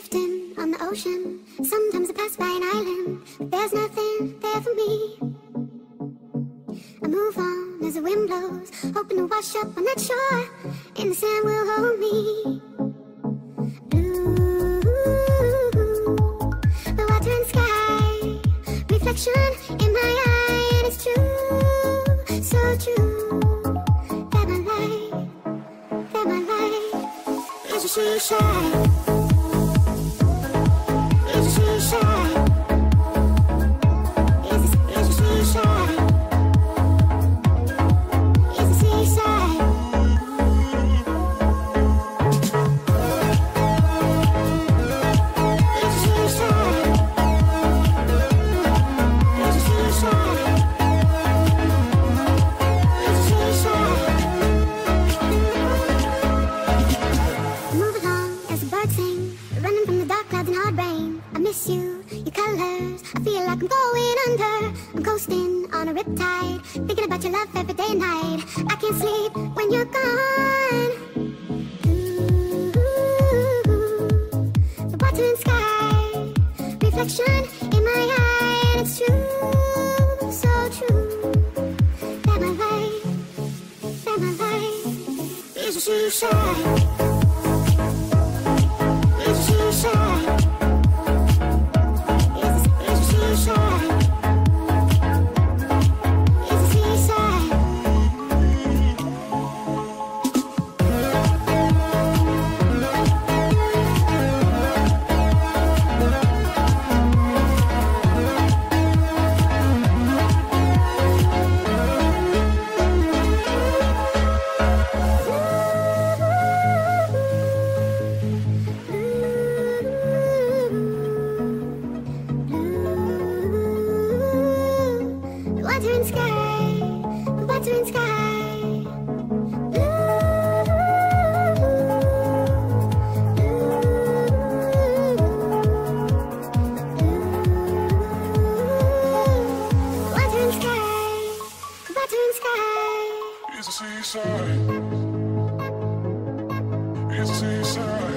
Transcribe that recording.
drifting on the ocean. Sometimes I pass by an island, but there's nothing there for me. I move on as the wind blows, hoping to wash up on that shore, and the sand will hold me. Blue, the water and sky, reflection in my eye, and it's true, so true, that my life is a seaside. Is a seaside. Is a seaside. Is a seaside. Is a seaside. Is a seaside. Is a seaside. Move along as the birds sing, running from the dark clouds and hard rain. I miss you, your colors, I feel like I'm going under. I'm coasting on a riptide, thinking about your love every day and night. I can't sleep when you're gone. Ooh, the water and sky, reflection in my eye, and it's true, so true, that my life is a seaside. Is a seaside. Is a seaside. Is a seaside. Water and sky, water and sky. Water and sky, water and sky. Is a seaside. Is a seaside.